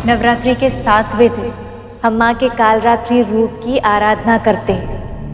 नवरात्रि के 7वें दिन हम माँ के कालरात्रि रूप की आराधना करते हैं।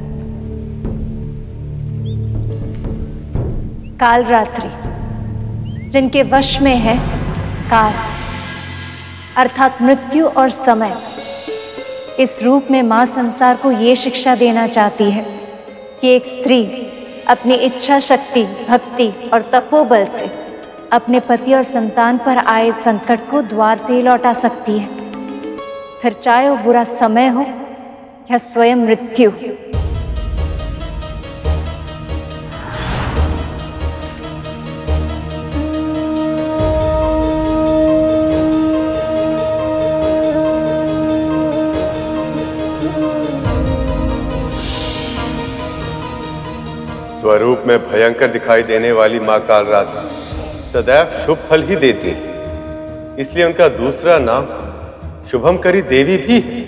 कालरात्रि जिनके वश में है काल अर्थात मृत्यु और समय, इस रूप में माँ संसार को ये शिक्षा देना चाहती है कि एक स्त्री अपनी इच्छा शक्ति, भक्ति और तपोबल से अपने पति और संतान पर आए संकट को द्वार से ही लौटा सकती है, फिर चाहे वो बुरा समय हो या स्वयं मृत्यु। स्वरूप में भयंकर दिखाई देने वाली मां कालरात्रि सदैव शुभ फल ही देती है, इसलिए उनका दूसरा नाम शुभंकरी देवी भी है।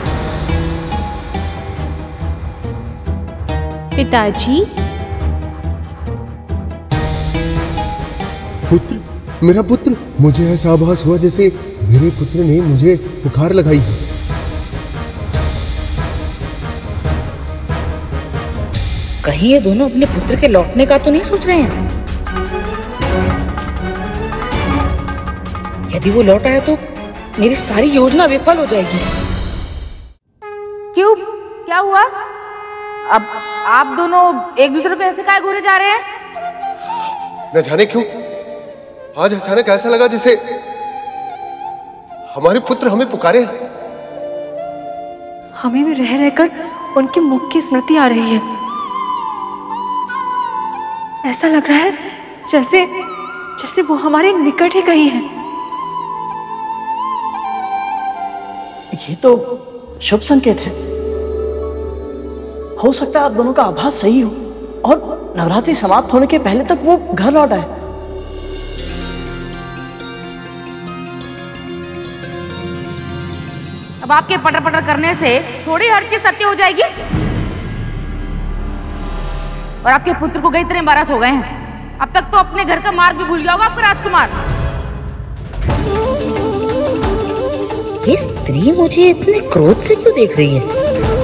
पिताजी, पुत्र, मेरा पुत्र, मुझे ऐसा आभास हुआ जैसे मेरे पुत्र ने मुझे पुकार लगाई है। कहीं ये दोनों अपने पुत्र के लौटने का तो नहीं सोच रहे हैं? यदि वो लौट आया तो मेरी सारी योजना विफल हो जाएगी। क्यों? क्या हुआ? अब आप दोनों एक दूसरे पे ऐसे काहे घूरे जा रहे हैं? न जाने क्यों आज अचानक ऐसा लगा जैसे हमारे पुत्र हमें पुकारे। हमें भी रह रहकर उनके मुख की स्मृति आ रही है। ऐसा लग रहा है जैसे वो हमारे निकट ही कहीं है। ये तो शुभ संकेत है। हो सकता है आप दोनों का आभास सही हो और नवरात्रि समाप्त होने के पहले तक वो घर लौट आए। अब आपके पटर पटर करने से थोड़ी हर चीज सत्य हो जाएगी। और आपके पुत्र को कई तरह एम्बारस हो गए हैं। अब तक तो अपने घर का मार्ग भी भूल गया होगा आपका राजकुमार। ये स्त्री मुझे इतने क्रोध से क्यों देख रही है?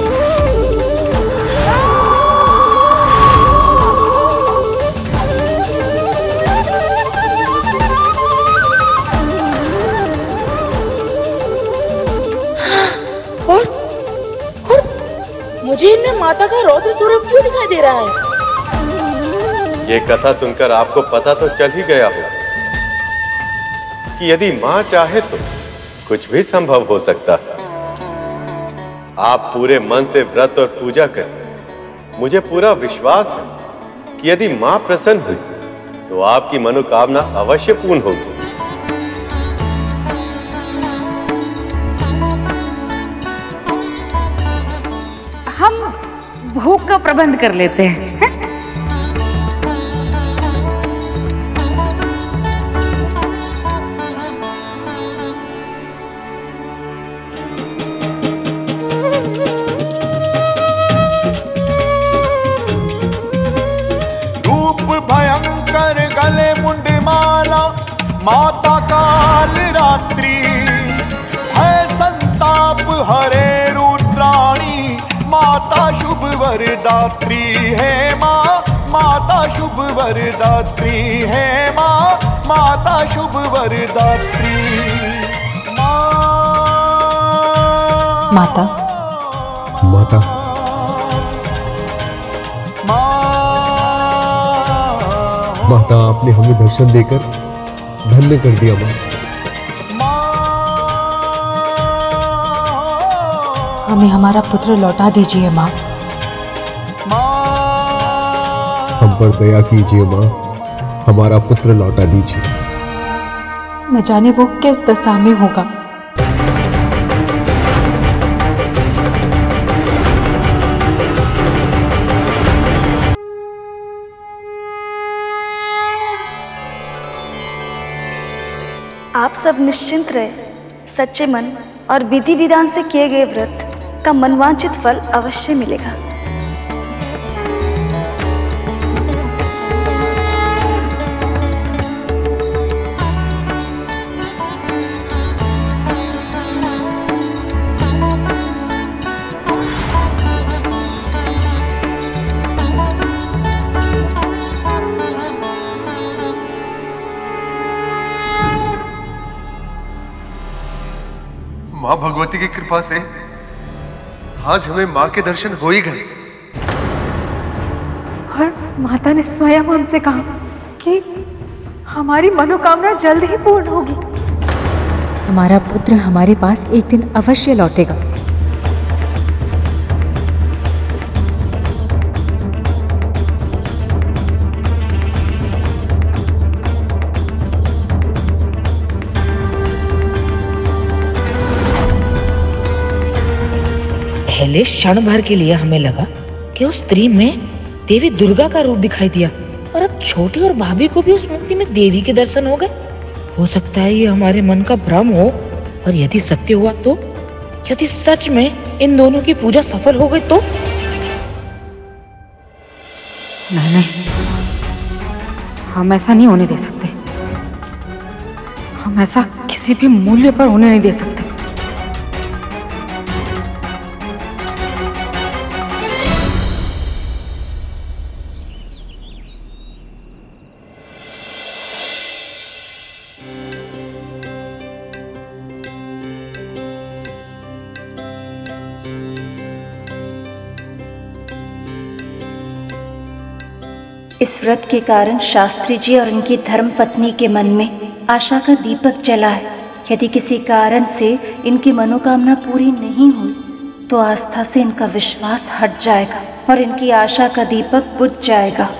और मुझे इनमें माता का रौद्र स्वरूप क्यों दिखाई दे रहा है? ये कथा सुनकर आपको पता तो चल ही गया हो कि यदि मां चाहे तो कुछ भी संभव हो सकता है। आप पूरे मन से व्रत और पूजा करें। मुझे पूरा विश्वास है कि यदि मां प्रसन्न हुई तो आपकी मनोकामना अवश्य पूर्ण होगी। हम भूख का प्रबंध कर लेते हैं। माता कालरात्रि है संताप हरे रुद्राणी, माता शुभ वरदात्री है माँ, माता शुभ वरदात्री है माँ, माता शुभ वरदात्री। माता, माता, माता, आपने हमें दर्शन देकर धन्य कर दिया। माँ, हमें हमारा पुत्र लौटा दीजिए माँ। हम पर दया कीजिए माँ, हमारा पुत्र लौटा दीजिए। न जाने वो किस दशा में होगा। आप सब निश्चिंत रहे। सच्चे मन और विधि विधान से किए गए व्रत का मनवांछित फल अवश्य मिलेगा। माँ भगवती की कृपा से आज हमें माँ के दर्शन हो ही गए। और माता ने स्वयं हमसे कहा कि हमारी मनोकामना जल्द ही पूर्ण होगी। हमारा पुत्र हमारे पास एक दिन अवश्य लौटेगा। पहले क्षण भर के लिए हमें लगा कि उस स्त्री में देवी दुर्गा का रूप दिखाई दिया, और अब छोटी और भाभी को भी उस मूर्ति में देवी के दर्शन हो गए। हो सकता है ये हमारे मन का भ्रम हो, और यदि सत्य हुआ तो, यदि सच में इन दोनों की पूजा सफल हो गई तो। नहीं, हम ऐसा नहीं होने दे सकते। हम ऐसा किसी भी मूल्य पर होने नहीं दे सकते। इस व्रत के कारण शास्त्री जी और उनकी धर्मपत्नी के मन में आशा का दीपक जला है। यदि किसी कारण से इनकी मनोकामना पूरी नहीं हुई तो आस्था से इनका विश्वास हट जाएगा और इनकी आशा का दीपक बुझ जाएगा।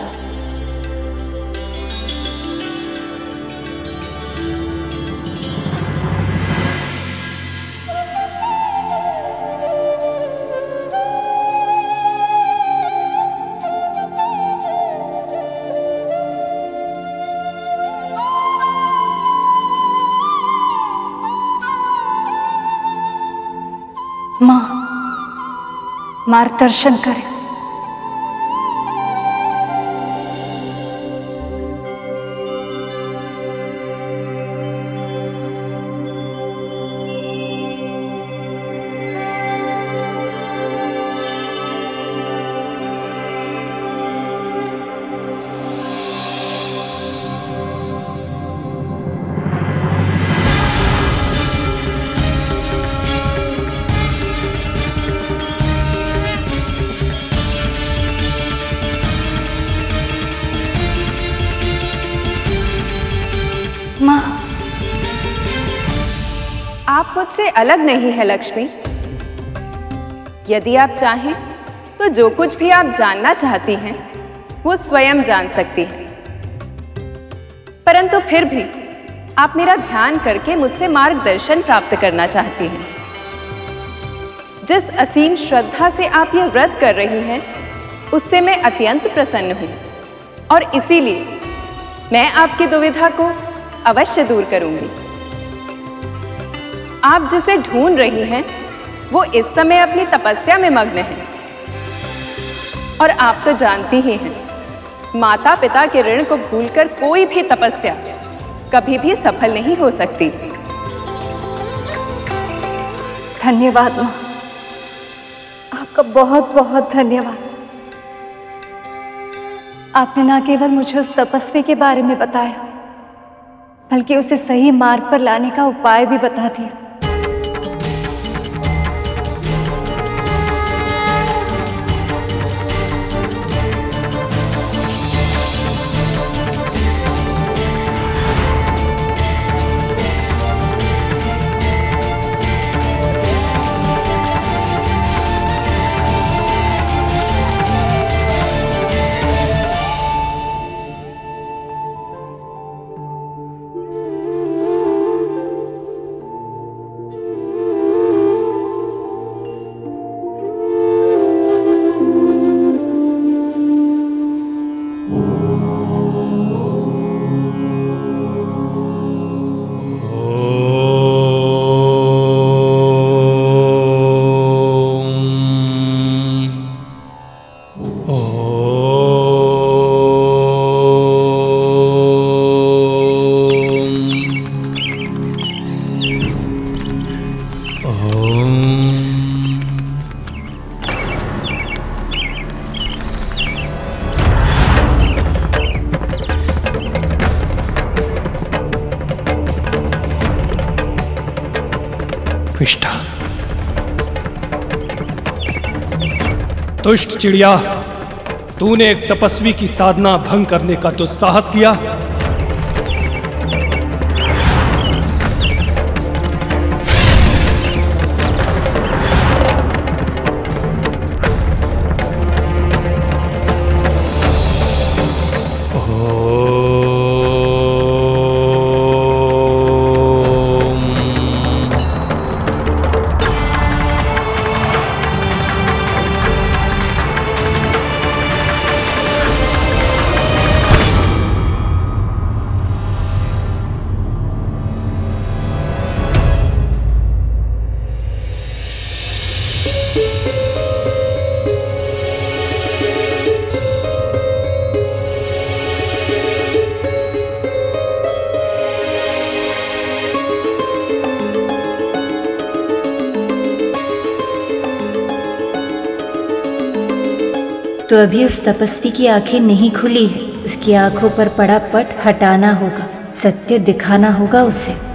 माँ, मार्गदर्शन करें। माँ, आप मुझसे अलग नहीं है लक्ष्मी। यदि आप चाहें तो जो कुछ भी आप जानना चाहती हैं वो स्वयं जान सकती हैं, परंतु फिर भी आप मेरा ध्यान करके मुझसे मार्गदर्शन प्राप्त करना चाहती हैं। जिस असीम श्रद्धा से आप यह व्रत कर रही हैं उससे मैं अत्यंत प्रसन्न हूँ, और इसीलिए मैं आपकी दुविधा को अवश्य दूर करूंगी। आप जिसे ढूंढ रही हैं वो इस समय अपनी तपस्या में मग्न है, और आप तो जानती ही हैं, माता पिता के ऋण को भूलकर कोई भी तपस्या कभी भी सफल नहीं हो सकती। धन्यवाद माँ, आपका बहुत बहुत धन्यवाद। आपने न केवल मुझे उस तपस्वी के बारे में बताया, बल्कि उसे सही मार्ग पर लाने का उपाय भी बता दिया। विष्ठा। दुष्ट चिड़िया, तूने एक तपस्वी की साधना भंग करने का दुस्साहस किया। तो अभी उस तपस्वी की आंखें नहीं खुली है। उसकी आंखों पर पड़ा पट हटाना होगा, सत्य दिखाना होगा उसे।